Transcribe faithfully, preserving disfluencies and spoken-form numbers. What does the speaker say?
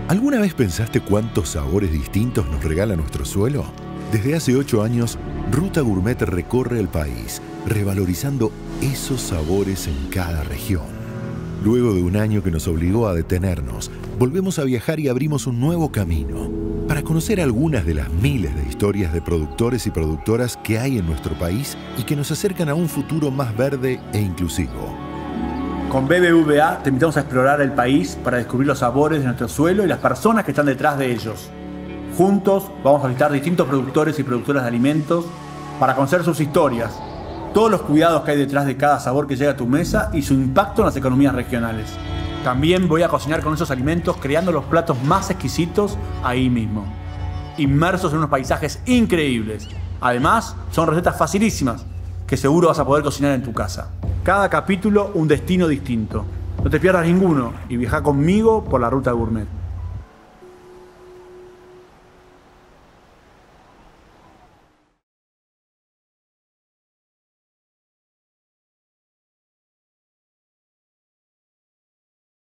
¿Alguna vez pensaste cuántos sabores distintos nos regala nuestro suelo? Desde hace ocho años, Ruta Gourmet recorre el país, revalorizando esos sabores en cada región. Luego de un año que nos obligó a detenernos, volvemos a viajar y abrimos un nuevo camino para conocer algunas de las miles de historias de productores y productoras que hay en nuestro país y que nos acercan a un futuro más verde e inclusivo. Con B B V A te invitamos a explorar el país para descubrir los sabores de nuestro suelo y las personas que están detrás de ellos. Juntos vamos a visitar distintos productores y productoras de alimentos para conocer sus historias, todos los cuidados que hay detrás de cada sabor que llega a tu mesa y su impacto en las economías regionales. También voy a cocinar con esos alimentos creando los platos más exquisitos ahí mismo, inmersos en unos paisajes increíbles. Además, son recetas facilísimas que seguro vas a poder cocinar en tu casa. Cada capítulo un destino distinto. No te pierdas ninguno y viaja conmigo por la Ruta Gourmet.